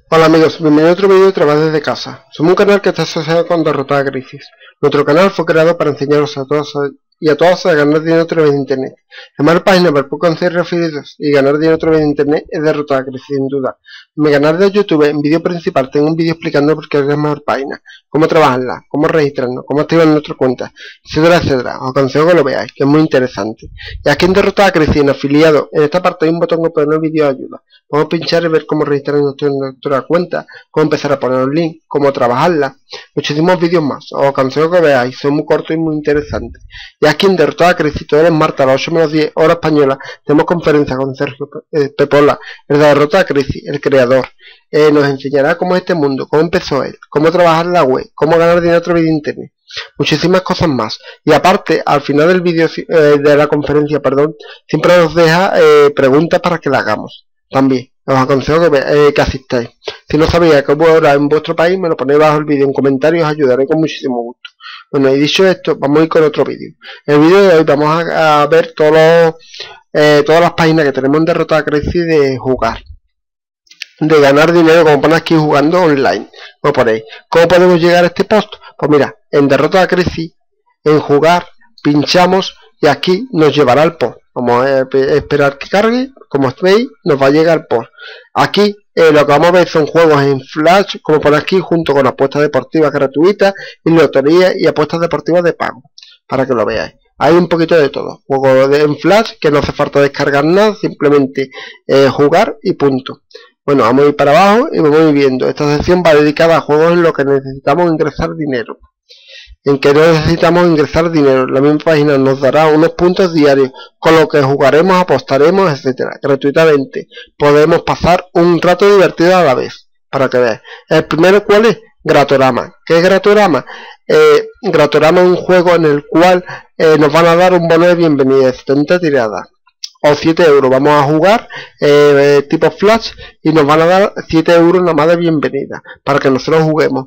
Hola amigos, bienvenidos a otro vídeo de trabajo desde casa. Somos un canal que está asociado con Derrotar a Crisis. Nuestro canal fue creado para enseñaros a todos a ganar dinero a través de internet. La mejor página para conseguir referidos y ganar dinero a través de internet es Derrotar a Crisis, sin duda. En mi canal de YouTube, en vídeo principal, tengo un vídeo explicando por qué es la mejor página, cómo trabajarla, cómo registrarnos, cómo activar nuestra cuenta, etcétera, etcétera. Os aconsejo que lo veáis, que es muy interesante. Y aquí en Derrotar a Crisis, en afiliado, en esta parte hay un botón que pone vídeo de ayuda. Podemos pinchar y ver cómo registrar nuestra cuenta, cómo empezar a poner un link, cómo trabajarla, muchísimos vídeos más. Os aconsejo que veáis, son muy cortos y muy interesantes. Y aquí en Derrotar a Crisis, todos los martes a las 8:10 hora española, tenemos conferencia con Sergio Pepola, el de Derrotar a Crisis, el creador. Nos enseñará cómo es este mundo, cómo empezó él, cómo trabajar la web, cómo ganar dinero a través de internet. Muchísimas cosas más. Y aparte, al final del vídeo de la conferencia, siempre nos deja preguntas para que la hagamos. También os aconsejo que asistáis. Si no sabéis qué hora en vuestro país, me lo ponéis bajo el vídeo en comentarios, os ayudaré con muchísimo gusto. Bueno, y dicho esto, vamos a ir con otro vídeo. En el vídeo de hoy vamos a ver todas las páginas que tenemos en Derrotar a Crisis de jugar, de ganar dinero, como pone aquí, jugando online. Como ponéis, ¿cómo podemos llegar a este post? Pues mira, en Derrotar a Crisis, en jugar, pinchamos y aquí nos llevará al post. Vamos a esperar que cargue. Como veis, nos va a llegar por aquí. Lo que vamos a ver son juegos en Flash, como por aquí, junto con apuestas deportivas gratuitas y loterías y apuestas deportivas de pago, para que lo veáis. Hay un poquito de todo. Juegos en Flash que no hace falta descargar nada, simplemente jugar y punto. Bueno, vamos a ir para abajo y vamos a ir viendo. Esta sección va dedicada a juegos en los que necesitamos ingresar dinero. En que no necesitamos ingresar dinero, la misma página nos dará unos puntos diarios, con lo que jugaremos, apostaremos, etcétera, gratuitamente. Podemos pasar un rato divertido a la vez, para que veáis. El primero, ¿cuál es? Gratorama. ¿Qué es Gratorama? Gratorama es un juego en el cual nos van a dar un bono de bienvenida de 70 tiradas. O 7 euros, vamos a jugar tipo Flash y nos van a dar 7 euros nada más de bienvenida para que nosotros juguemos.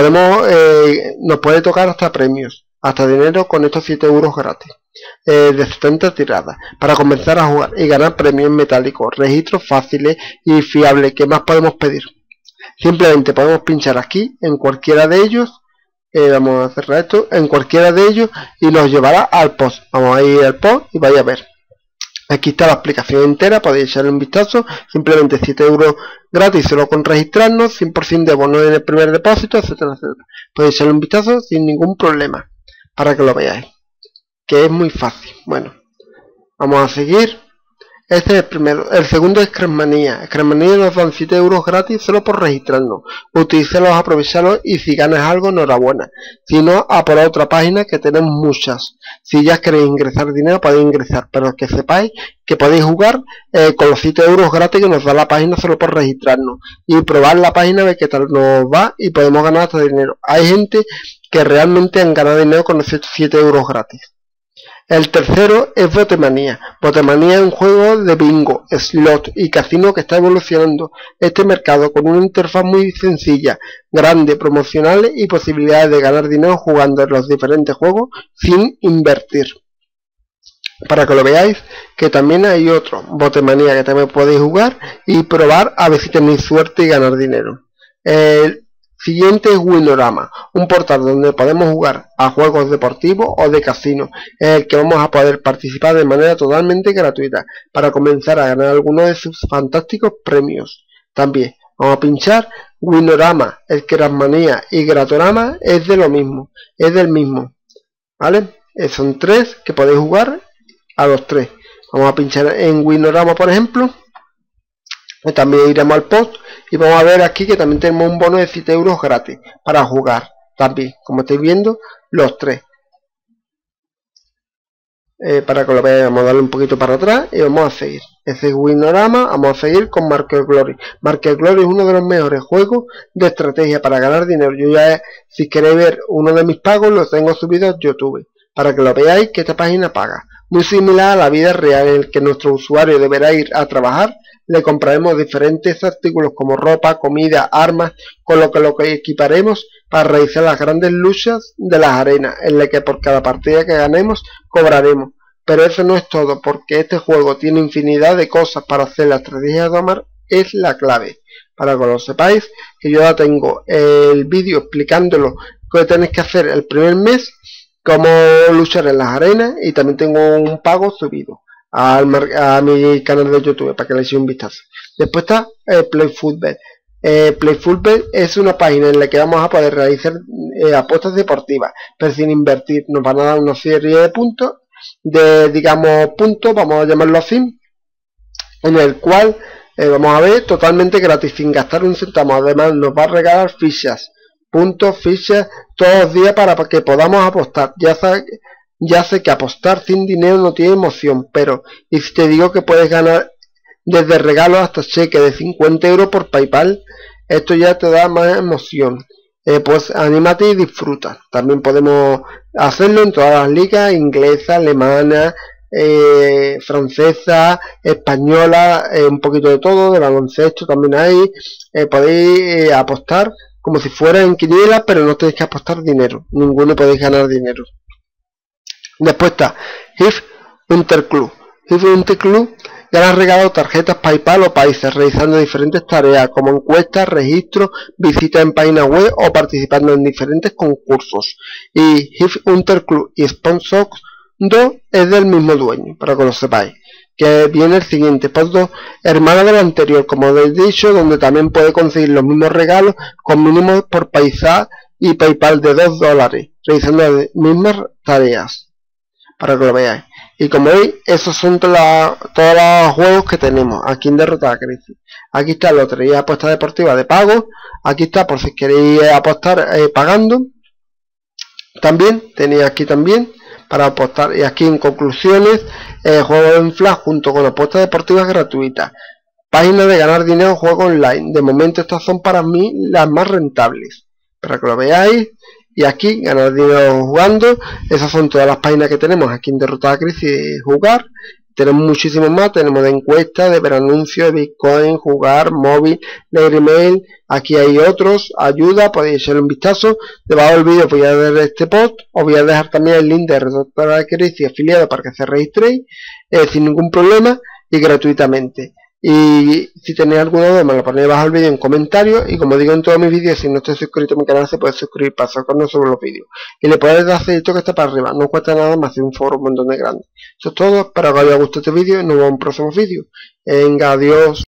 Nos puede tocar hasta premios, hasta dinero con estos 7 euros gratis de 70 tiradas para comenzar a jugar y ganar premios metálicos, registros fáciles y fiables. ¿Qué más podemos pedir? Simplemente podemos pinchar aquí en cualquiera de ellos. Vamos a cerrar esto, en cualquiera de ellos y nos llevará al post. Vamos a ir al post y vaya a ver. Aquí está la explicación entera, podéis echarle un vistazo. Simplemente 7 euros gratis solo con registrarnos, 100% de bono en el primer depósito, etcétera, etcétera. Podéis echarle un vistazo sin ningún problema, para que lo veáis, que es muy fácil. Bueno, vamos a seguir. Este es el primero. El segundo es Scrapmania. Scrapmania nos dan 7 euros gratis solo por registrarnos. Utilícelos, aprovecharlos y si ganas algo, enhorabuena. Si no, a por otra página que tenemos muchas. Si ya queréis ingresar dinero, podéis ingresar, pero que sepáis que podéis jugar con los 7 euros gratis que nos da la página solo por registrarnos. Y probar la página, ver qué tal nos va y podemos ganar hasta dinero. Hay gente que realmente han ganado dinero con esos 7 euros gratis. El tercero es Botemania. Botemania es un juego de bingo, slot y casino que está evolucionando este mercado con una interfaz muy sencilla, grande, promocionales y posibilidades de ganar dinero jugando en los diferentes juegos sin invertir. Para que lo veáis, que también hay otro, Botemania, que también podéis jugar y probar a ver si tenéis suerte y ganar dinero. El siguiente es Winorama, un portal donde podemos jugar a juegos deportivos o de casino, en el que vamos a poder participar de manera totalmente gratuita para comenzar a ganar algunos de sus fantásticos premios. También vamos a pinchar Winorama, el Scrapmania y Gratorama es de lo mismo, es del mismo, ¿vale? Son tres que podéis jugar a los tres. Vamos a pinchar en Winorama, por ejemplo. Y también iremos al post y vamos a ver aquí que también tenemos un bono de 7 euros gratis para jugar también, como estáis viendo, los tres. Para que lo veáis, vamos a darle un poquito para atrás y vamos a seguir. Ese es Winorama. Vamos a seguir con Market Glory. Market Glory es uno de los mejores juegos de estrategia para ganar dinero. Yo ya, si queréis ver uno de mis pagos, lo tengo subido a YouTube para que lo veáis, que esta página paga. Muy similar a la vida real, en el que nuestro usuario deberá ir a trabajar. Le compraremos diferentes artículos como ropa, comida, armas, con lo que equiparemos para realizar las grandes luchas de las arenas, en las que por cada partida que ganemos cobraremos. Pero eso no es todo, porque este juego tiene infinidad de cosas para hacer. La estrategia de tomar es la clave. para que lo sepáis, que yo ya tengo el vídeo explicándolo qué tenéis que hacer el primer mes, cómo luchar en las arenas, y también tengo un pago subido a mi canal de YouTube para que le echéis un vistazo. Después está PlayFootbet. PlayFootbet es una página en la que vamos a poder realizar apuestas deportivas, pero sin invertir. Nos van a dar una serie de puntos, vamos a llamarlo así, en el cual vamos a ver totalmente gratis, sin gastar un centavo. Además nos va a regalar fichas, fichas todos los días para que podamos apostar. Ya sé que apostar sin dinero no tiene emoción, pero y si te digo que puedes ganar desde regalos hasta cheque de 50 euros por PayPal, esto ya te da más emoción. Pues anímate y disfruta. También podemos hacerlo en todas las ligas: inglesa, alemana, francesa, española, un poquito de todo, de baloncesto también hay. Podéis apostar como si fuera en quiniela, pero no tenéis que apostar dinero, ninguno podéis ganar dinero. Después está HIF Interclub. HIF Interclub ganas regalado tarjetas PayPal o países, realizando diferentes tareas como encuestas, registros, visitas en páginas web o participando en diferentes concursos. Y HIF Interclub y Sponsor 2 es del mismo dueño, para que lo sepáis. Que viene el siguiente, Sponsor 2, hermana del anterior, como habéis dicho, donde también puede conseguir los mismos regalos con mínimos por PayPal y PayPal de $2, realizando las mismas tareas, para que lo veáis. Y como veis, esos son todos los juegos que tenemos aquí en Derrotar a Crisis. Aquí está lotería apuesta deportiva de pago. Aquí está por si queréis apostar pagando. También tenéis aquí también para apostar. Y aquí en conclusiones, juegos en flash junto con apuestas deportivas gratuitas. Página de ganar dinero en juegos online. De momento estas son para mí las más rentables, para que lo veáis. Y aquí ganar dinero jugando. Esas son todas las páginas que tenemos aquí en Derrotar a Crisis jugar. Tenemos muchísimos más. Tenemos de encuestas, de ver anuncios, de Bitcoin, jugar, móvil, leer email. Aquí hay otros, ayuda, podéis echarle un vistazo. Debajo del vídeo voy a ver este post. Os voy a dejar también el link de Derrotar a Crisis afiliado para que se registréis sin ningún problema y gratuitamente. Y si tenéis alguna duda me lo ponéis bajo el vídeo en comentarios. Y como digo en todos mis vídeos, si no estáis suscrito a mi canal se puede suscribir para sacarnos sobre los vídeos. Y le podéis dar esto que está para arriba, no cuesta nada más de un foro un montón de grande. Eso es todo, espero que os haya gustado este vídeo y nos vemos en un próximo vídeo. Venga, adiós.